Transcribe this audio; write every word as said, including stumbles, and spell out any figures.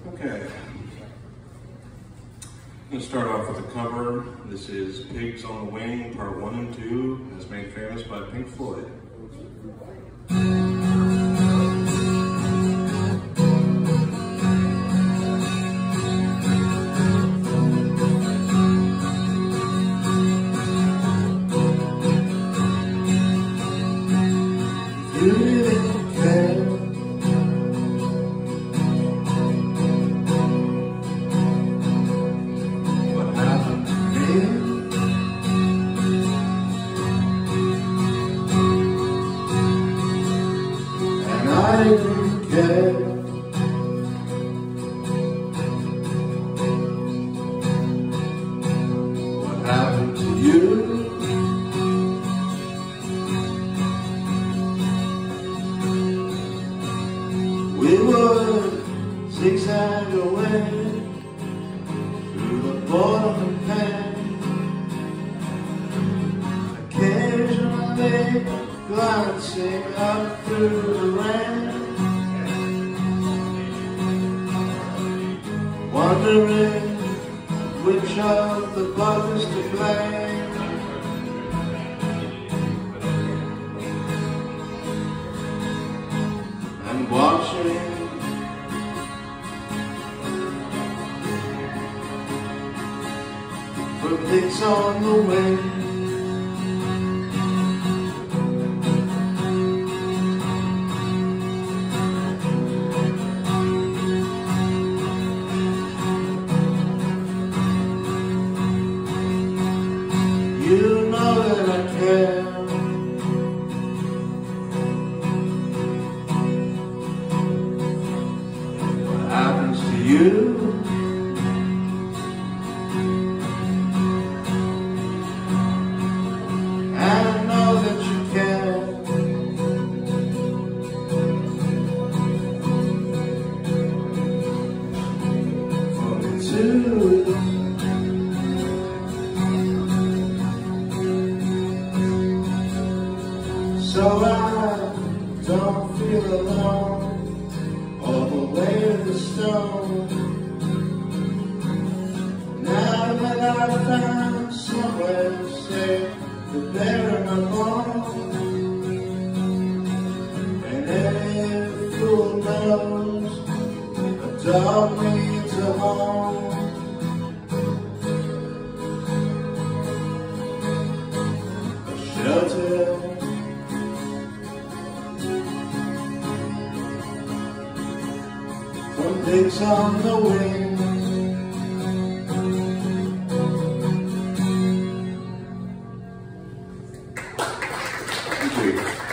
Okay. I'm going to start off with a cover. This is Pigs on the Wing, part one and two, as made famous by Pink Floyd. You didn't care what happened to me, and I didn't care what happened to you. We would zigzag away through the bottom pen, occasionally glancing up through the rain, wondering which of the buggers to blame. And watching for pigs on the wing. You know that I care. You and I know that you care. For me too. So I don't feel alone all the way to the stone. Now that I've found somewhere safe to bury my bones, and any fool knows a dog needs a home. A shelter from pigs on the wing. Thank you.